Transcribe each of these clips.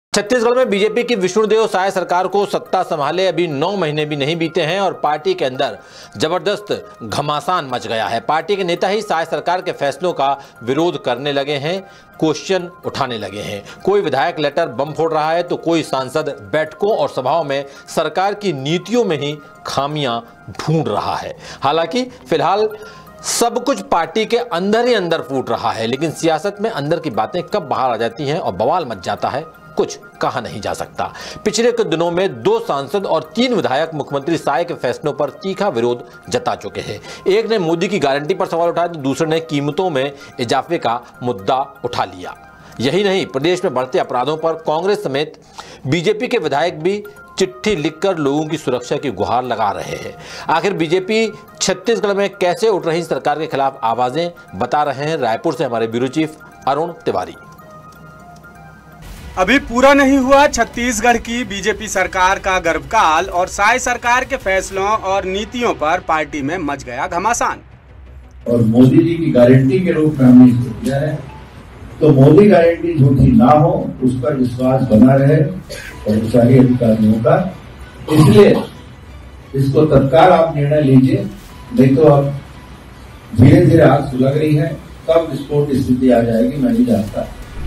छत्तीसगढ़ में बीजेपी की विष्णुदेव साय सरकार को सत्ता संभाले अभी 9 महीने भी नहीं बीते हैं और पार्टी के अंदर जबरदस्त घमासान मच गया है। पार्टी के नेता ही साय सरकार के फैसलों का विरोध करने लगे हैं, क्वेश्चन उठाने लगे हैं। कोई विधायक लेटर बम फोड़ रहा है तो कोई सांसद बैठकों और सभाओं में सरकार की नीतियों में ही खामियां ढूंढ रहा है। हालांकि फिलहाल सब कुछ पार्टी के अंदर ही अंदर फूट रहा है, लेकिन सियासत में अंदर की बातें कब बाहर आ जाती हैं और बवाल मच जाता है, कुछ कहा नहीं जा सकता। पिछले कुछ दिनों में 2 सांसद और 3 विधायक मुख्यमंत्री साय के फैसलों पर तीखा विरोध जता चुके हैं। एक ने मोदी की गारंटी पर सवाल उठाया तो दूसरे ने कीमतों में इजाफे का मुद्दा उठा लिया। यही नहीं, प्रदेश में बढ़ते अपराधों पर कांग्रेस समेत बीजेपी के विधायक भी चिट्ठी लिखकर लोगों की सुरक्षा की गुहार लगा रहे हैं। आखिर बीजेपी छत्तीसगढ़ में कैसे उठ रही सरकार के खिलाफ आवाजें, बता रहे हैं रायपुर से हमारे ब्यूरो चीफ अरुण तिवारी। अभी पूरा नहीं हुआ छत्तीसगढ़ की बीजेपी सरकार का गर्भकाल और साय सरकार के फैसलों और नीतियों पर पार्टी में मच गया घमासान। और मोदी जी की गारंटी के रूप में हमने इसको किया है, तो मोदी गारंटी झूठी ना हो, उस पर विश्वास बना रहे कर्मचारी अधिकारियों का। इसलिए इसको तत्काल आप निर्णय लीजिए, नहीं तो अब धीरे धीरे आग सुलग रही है, कब विस्फोट स्थिति आ जाएगी मैं नहीं जानता।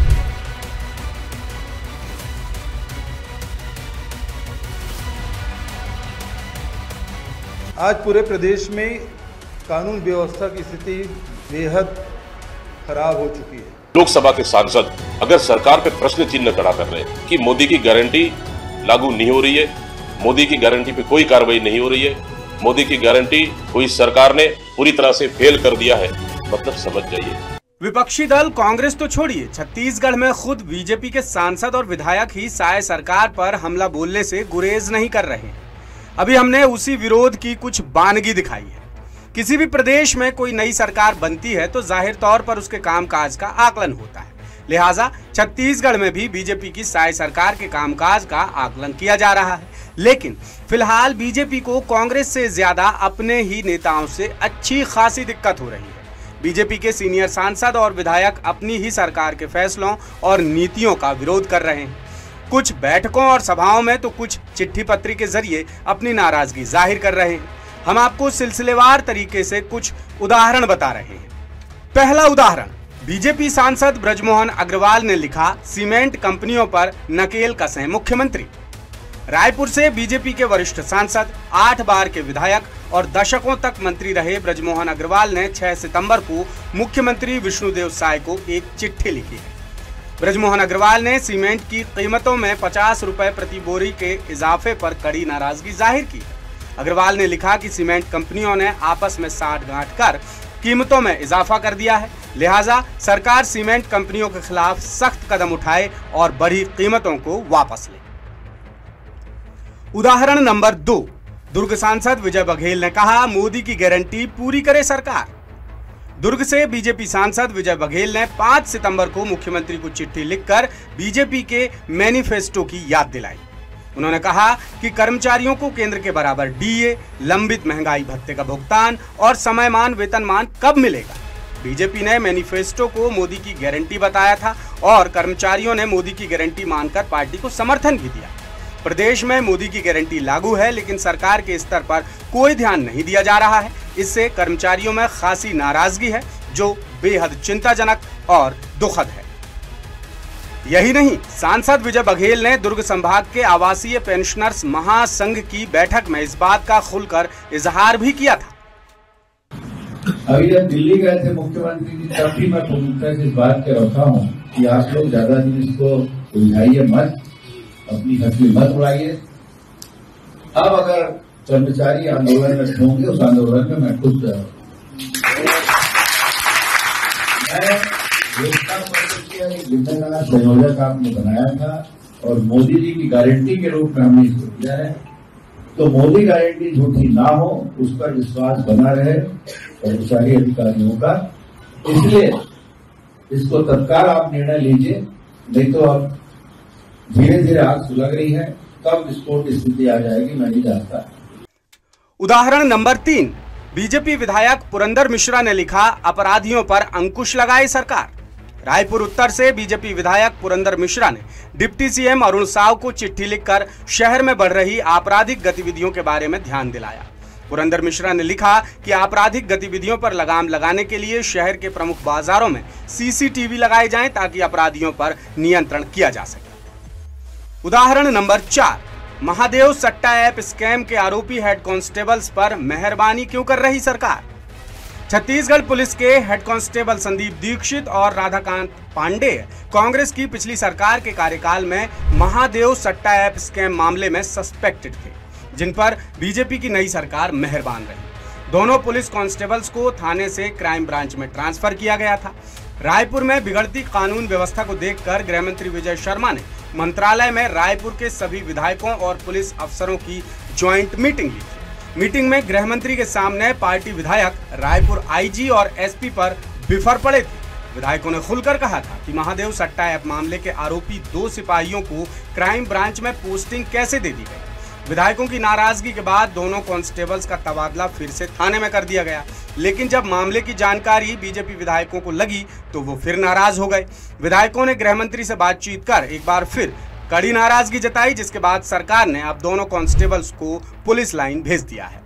आज पूरे प्रदेश में कानून व्यवस्था की स्थिति बेहद खराब हो चुकी है। लोकसभा के सांसद अगर सरकार पे प्रश्न चिन्ह खड़ा कर रहे हैं कि मोदी की गारंटी लागू नहीं हो रही है, मोदी की गारंटी पे कोई कार्रवाई नहीं हो रही है, मोदी की गारंटी कोई सरकार ने पूरी तरह से फेल कर दिया है, मतलब समझ जाइए। विपक्षी दल कांग्रेस तो छोड़िए, छत्तीसगढ़ में खुद बीजेपी के सांसद और विधायक ही साय सरकार पर हमला बोलने से गुरेज नहीं कर रहे हैं। अभी हमने उसी विरोध की कुछ बानगी दिखाई है। किसी भी प्रदेश में कोई नई सरकार बनती है तो जाहिर तौर पर उसके कामकाज का आकलन होता है। लिहाजा छत्तीसगढ़ में भी बीजेपी की साय सरकार के कामकाज का आकलन किया जा रहा है। लेकिन फिलहाल बीजेपी को कांग्रेस से ज्यादा अपने ही नेताओं से अच्छी खासी दिक्कत हो रही है। बीजेपी के सीनियर सांसद और विधायक अपनी ही सरकार के फैसलों और नीतियों का विरोध कर रहे हैं। कुछ बैठकों और सभाओं में तो कुछ चिट्ठी पत्री के जरिए अपनी नाराजगी जाहिर कर रहे हैं। हम आपको सिलसिलेवार तरीके से कुछ उदाहरण बता रहे हैं। पहला उदाहरण, बीजेपी सांसद ब्रजमोहन अग्रवाल ने लिखा, सीमेंट कंपनियों पर नकेल कसें मुख्यमंत्री। रायपुर से बीजेपी के वरिष्ठ सांसद, 8 बार के विधायक और दशकों तक मंत्री रहे ब्रजमोहन अग्रवाल ने 6 सितंबर को मुख्यमंत्री विष्णुदेव साय को एक चिट्ठी लिखी है। ब्रजमोहन अग्रवाल ने सीमेंट की कीमतों में 50 रुपए प्रति बोरी के इजाफे पर कड़ी नाराजगी जाहिर की है। अग्रवाल ने लिखा कि सीमेंट कंपनियों ने आपस में साठगांठ कर कीमतों में इजाफा कर दिया है, लिहाजा सरकार सीमेंट कंपनियों के खिलाफ सख्त कदम उठाए और बढ़ी कीमतों को वापस ले। उदाहरण नंबर 2, दुर्ग सांसद विजय बघेल ने कहा, मोदी की गारंटी पूरी करे सरकार। दुर्ग से बीजेपी सांसद विजय बघेल ने 5 सितंबर को मुख्यमंत्री को चिट्ठी लिखकर बीजेपी के मैनिफेस्टो की याद दिलाई। उन्होंने कहा कि कर्मचारियों को केंद्र के बराबर डीए, लंबित महंगाई भत्ते का भुगतान और समयमान वेतनमान कब मिलेगा। बीजेपी ने मैनिफेस्टो को मोदी की गारंटी बताया था और कर्मचारियों ने मोदी की गारंटी मानकर पार्टी को समर्थन भी दिया। प्रदेश में मोदी की गारंटी लागू है, लेकिन सरकार के स्तर पर कोई ध्यान नहीं दिया जा रहा है। इससे कर्मचारियों में खासी नाराजगी है, जो बेहद चिंताजनक और दुखद है। यही नहीं, सांसद विजय बघेल ने दुर्ग संभाग के आवासीय पेंशनर्स महासंघ की बैठक में इस बात का खुलकर इजहार भी किया था। अभी जब दिल्ली गए थे मुख्यमंत्री जी, तब भी मैं प्रमुखता से इस बात कह रखा हूँ कि आप लोग ज्यादा दिन इसको उलझाइए मत, अपनी हंसी मत उड़ाइए। अब अगर कर्मचारी आंदोलन में होंगे, उस आंदोलन में मैं खुद संयोजक आपने बनाया था और मोदी जी की गारंटी के रूप में हमने इसको किया है, तो मोदी गारंटी झूठी ना हो, उस पर विश्वास बना रहे कर्मचारी अधिकारियों का। इसलिए इसको तत्काल आप निर्णय लीजिए, नहीं तो अब धीरे धीरे आग सुलग रही है, कब विस्फोट स्थिति आ जाएगी मैं नहीं जानता। उदाहरण नंबर 3, बीजेपी विधायक पुरंदर मिश्रा ने लिखा, अपराधियों पर अंकुश लगाए सरकार। रायपुर उत्तर से बीजेपी विधायक पुरंदर मिश्रा ने डिप्टी सीएम अरुण साव को चिट्ठी लिखकर शहर में बढ़ रही आपराधिक गतिविधियों के बारे में ध्यान दिलाया। पुरंदर मिश्रा ने लिखा कि आपराधिक गतिविधियों पर लगाम लगाने के लिए शहर के प्रमुख बाजारों में सीसीटीवी लगाए जाएं ताकि अपराधियों पर नियंत्रण किया जा सके। उदाहरण नंबर 4, महादेव सट्टा ऐप स्कैम के आरोपी हेड कांस्टेबल्स पर मेहरबानी क्यों कर रही सरकार। छत्तीसगढ़ पुलिस के हेड कांस्टेबल संदीप दीक्षित और राधाकांत पांडे कांग्रेस की पिछली सरकार के कार्यकाल में महादेव सट्टा ऐप स्कैम मामले में सस्पेक्टेड थे, जिन पर बीजेपी की नई सरकार मेहरबान रही। दोनों पुलिस कांस्टेबल्स को थाने से क्राइम ब्रांच में ट्रांसफर किया गया था। रायपुर में बिगड़ती कानून व्यवस्था को देखकर गृह मंत्री विजय शर्मा ने मंत्रालय में रायपुर के सभी विधायकों और पुलिस अफसरों की ज्वाइंट मीटिंग ली थी। मीटिंग में गृह मंत्री के सामने पार्टी विधायक रायपुर आईजी और एसपी पर बिफर पड़े थे। विधायकों ने खुलकर कहा था कि महादेव सट्टा ऐप मामले के आरोपी 2 सिपाहियों को क्राइम ब्रांच में पोस्टिंग कैसे दे दी गई। विधायकों की नाराजगी के बाद दोनों कांस्टेबल्स का तबादला फिर से थाने में कर दिया गया, लेकिन जब मामले की जानकारी बीजेपी विधायकों को लगी तो वो फिर नाराज हो गए। विधायकों ने गृह मंत्री से बातचीत कर एक बार फिर कड़ी नाराजगी जताई, जिसके बाद सरकार ने अब दोनों कांस्टेबल्स को पुलिस लाइन भेज दिया है।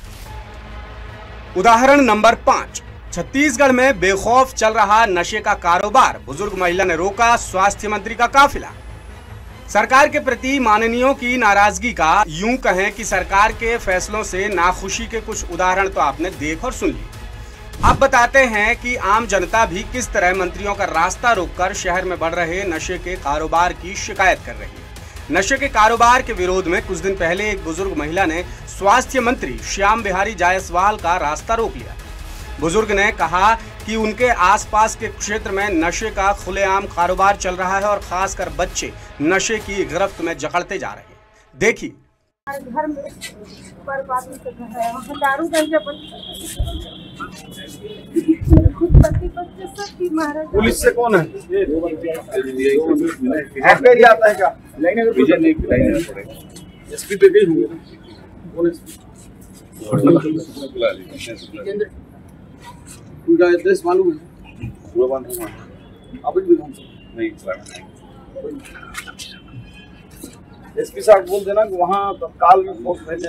उदाहरण नंबर 5, छत्तीसगढ़ में बेखौफ चल रहा नशे का कारोबार, बुजुर्ग महिला ने रोका स्वास्थ्य मंत्री का काफिला। सरकार के प्रति माननीयों की नाराजगी का, यूं कहें कि सरकार के फैसलों से नाखुशी के कुछ उदाहरण तो आपने देख और सुन लिए। अब बताते हैं कि आम जनता भी किस तरह मंत्रियों का रास्ता रोककर शहर में बढ़ रहे नशे के कारोबार की शिकायत कर रही है। नशे के कारोबार के विरोध में कुछ दिन पहले एक बुजुर्ग महिला ने स्वास्थ्य मंत्री श्याम बिहारी जायसवाल का रास्ता रोक लिया। बुजुर्ग ने कहा कि उनके आसपास के क्षेत्र में नशे का खुलेआम कारोबार चल रहा है और खासकर बच्चे नशे की गिरफ्त में जकड़ते जा रहे हैं। देखिए, घर में बर्बादी से घर है, वहाँ दारू गंजा खुद बच्चे सब बीमार है। पुलिस से कौन है? आता है क्या? एसपी पे गई होंगे। उनका एड्रेस मालूम है? आप नहीं एसपी साहब बोल देना कि वहाँ तत्काल में पोस्ट भेजे।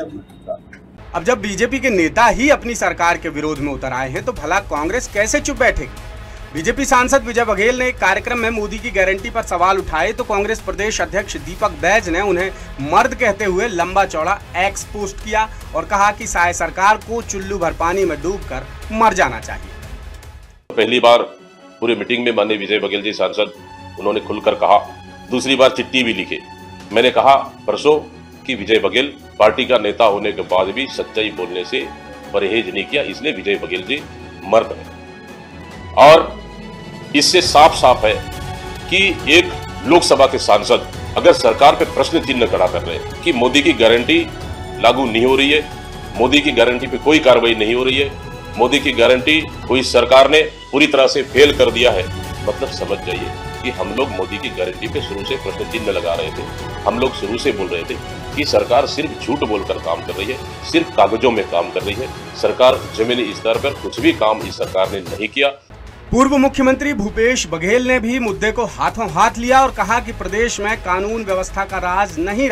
अब जब बीजेपी के नेता ही अपनी सरकार के विरोध में उतर आए हैं तो भला कांग्रेस कैसे चुप बैठेगी। बीजेपी सांसद विजय बघेल ने एक कार्यक्रम में मोदी की गारंटी पर सवाल उठाए तो कांग्रेस प्रदेश अध्यक्ष दीपक बैज ने उन्हें मर्द कहते हुए लंबा चौड़ा एक्स पोस्ट किया और कहा कि साय सरकार को चुल्लू भर पानी में डूबकर मर जाना चाहिए। पहली बार पूरी मीटिंग में माननीय विजय बघेल जी सांसद, उन्होंने खुलकर कहा। दूसरी बार चिट्ठी भी लिखे। मैंने कहा परसों कि विजय बघेल पार्टी का नेता होने के बाद भी सच्चाई बोलने से परहेज नहीं किया, इसलिए विजय बघेल जी मर्द है। और इससे साफ साफ है कि एक लोकसभा के सांसद अगर सरकार पे प्रश्न चिन्ह खड़ा कर रहे हैं कि मोदी की गारंटी लागू नहीं हो रही है, मोदी की गारंटी पे कोई कार्रवाई नहीं हो रही है, मोदी की गारंटी कोई सरकार ने पूरी तरह से फेल कर दिया है, मतलब समझ जाइए कि हम लोग मोदी की गारंटी पे शुरू से प्रश्न चिन्ह लगा रहे थे। हम लोग शुरू से बोल रहे थे कि सरकार सिर्फ झूठ बोलकर काम कर रही है, सिर्फ कागजों में काम कर रही है। सरकार जमीनी स्तर पर कुछ भी काम इस सरकार ने नहीं किया। पूर्व मुख्यमंत्री भूपेश बघेल ने भी मुद्दे को हाथों हाथ लिया और कहा कि प्रदेश में कानून व्यवस्था का राज नहीं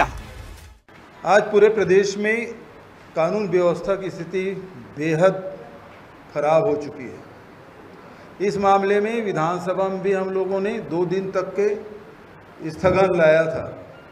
रहा। आज पूरे प्रदेश में कानून व्यवस्था की स्थिति बेहद खराब हो चुकी है। इस मामले में विधानसभा में भी हम लोगों ने 2 दिन तक के स्थगन लाया था।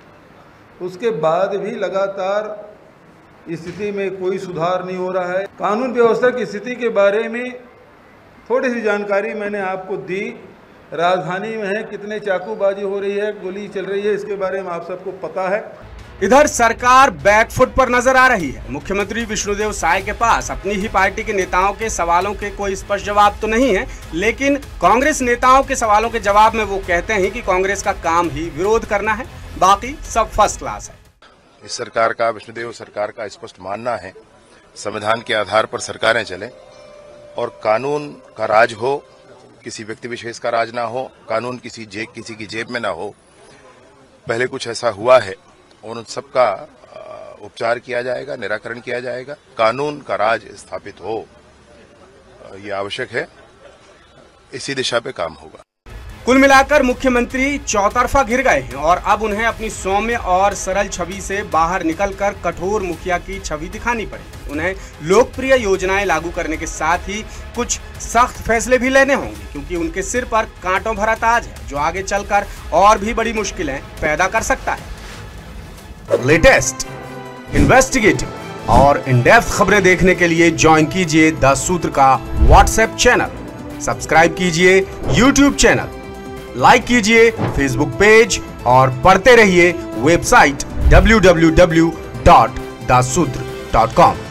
उसके बाद भी लगातार स्थिति में कोई सुधार नहीं हो रहा है। कानून व्यवस्था की स्थिति के बारे में थोड़ी सी जानकारी मैंने आपको दी। राजधानी में है कितने चाकूबाजी हो रही है, गोली चल रही है, इसके बारे में आप सबको पता है। इधर सरकार बैकफुट पर नजर आ रही है। मुख्यमंत्री विष्णुदेव साय के पास अपनी ही पार्टी के नेताओं के सवालों के कोई स्पष्ट जवाब तो नहीं है, लेकिन कांग्रेस नेताओं के सवालों के जवाब में वो कहते हैं कि कांग्रेस का काम ही विरोध करना है, बाकी सब फर्स्ट क्लास है। इस सरकार का, विष्णुदेव सरकार का स्पष्ट मानना है संविधान के आधार पर सरकारें चलें और कानून का राज हो, किसी व्यक्ति विशेष का राज ना हो, कानून किसी की जेब में ना हो। पहले कुछ ऐसा हुआ है और उन सबका उपचार किया जाएगा, निराकरण किया जाएगा, कानून का राज स्थापित हो, ये आवश्यक है। इसी दिशा पे काम होगा। कुल मिलाकर मुख्यमंत्री चौतरफा घिर गए हैं और अब उन्हें अपनी सौम्य और सरल छवि से बाहर निकलकर कठोर मुखिया की छवि दिखानी पड़ेगी। उन्हें लोकप्रिय योजनाएं लागू करने के साथ ही कुछ सख्त फैसले भी लेने होंगे, क्योंकि उनके सिर पर कांटों भरा ताज है जो आगे चलकर और भी बड़ी मुश्किलें पैदा कर सकता है। लेटेस्ट, इन्वेस्टिगेटिव और इन डेप्थ खबरें देखने के लिए ज्वाइन कीजिए द सूत्र का व्हाट्सएप चैनल, सब्सक्राइब कीजिए यूट्यूब चैनल, लाइक कीजिए फेसबुक पेज और पढ़ते रहिए वेबसाइट www.dasudr.com।